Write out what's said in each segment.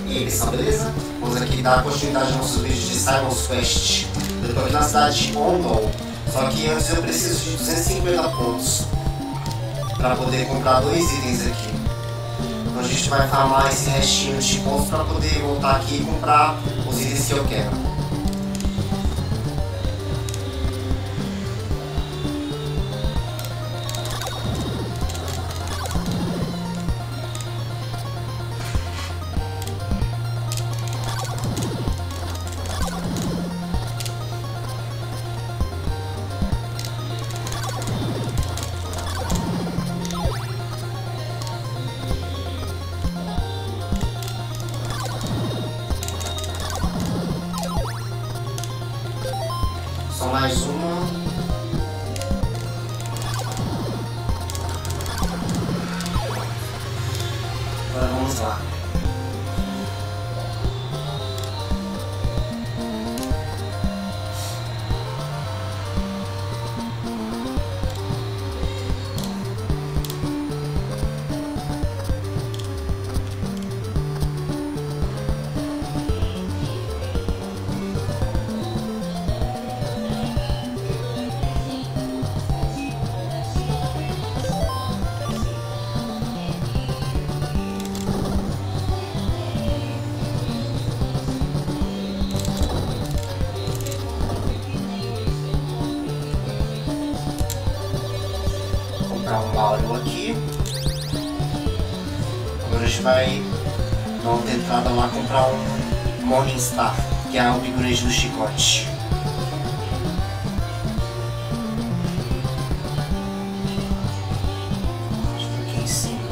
E aí pessoal, beleza? Vamos aqui dar continuidade aos nossos vídeos de Simon's Quest. Eu tô aqui na cidade de Ondol, só que antes eu preciso de 250 pontos para poder comprar 2 itens aqui. Então a gente vai farmar esse restinho de pontos para poder voltar aqui e comprar os itens que eu quero. Só mais uma. Agora vamos lá. Um Laurel aqui. Agora a gente vai dar uma entrada lá comprar um Morningstar, que é o upgrade do chicote. Acho que aqui em cima.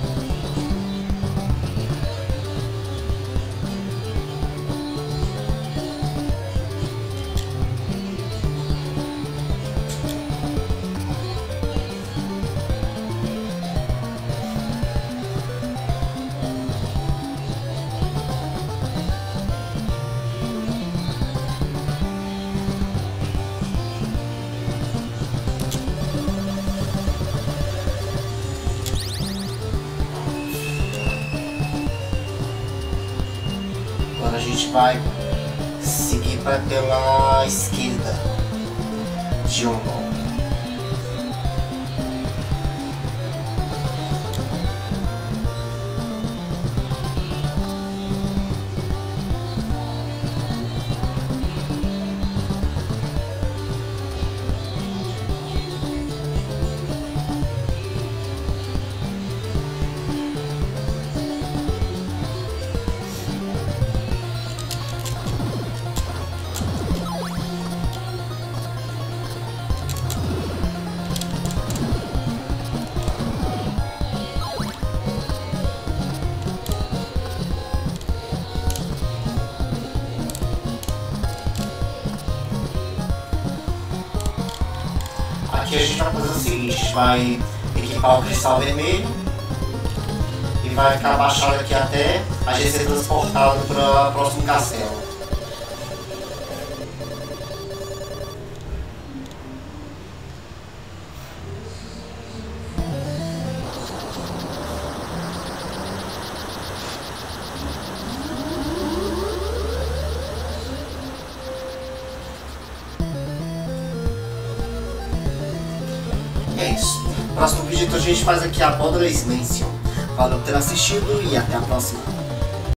Agora a gente vai seguir pela esquerda de Ondol. Aqui a gente vai fazer o seguinte, a gente vai equipar o cristal vermelho e vai ficar abaixado aqui até a gente ser transportado para o próximo castelo. É isso. No próximo vídeo então a gente faz aqui a Borderlands Mansion. Valeu por ter assistido e até a próxima.